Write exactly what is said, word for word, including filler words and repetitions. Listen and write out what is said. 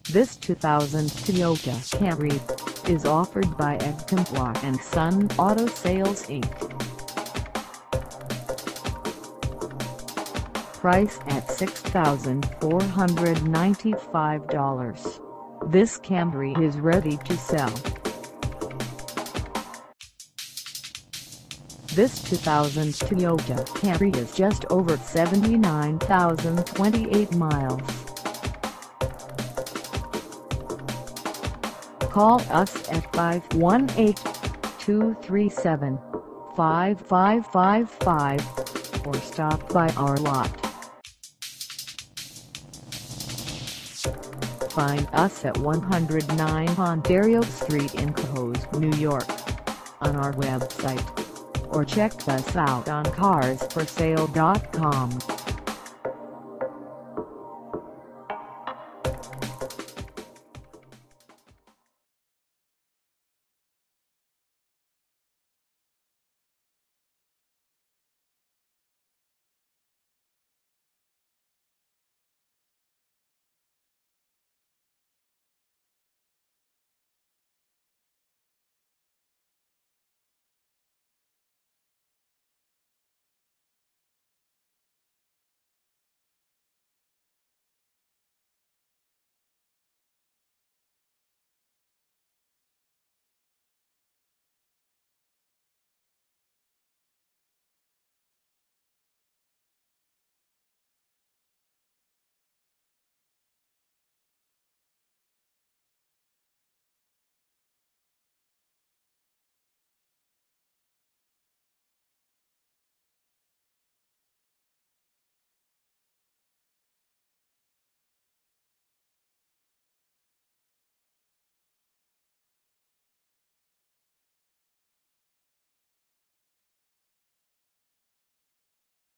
This two thousand Toyota Camry is offered by Comtois and Son Auto Sales Incorporated. Price at six thousand four hundred ninety-five dollars. This Camry is ready to sell. This two thousand Toyota Camry is just over seventy-nine thousand twenty-eight miles. Call us at five one eight, two three seven, five five five five or stop by our lot. Find us at one oh nine Ontario Street in Cohoes, New York, on our website, or check us out on cars for sale dot com.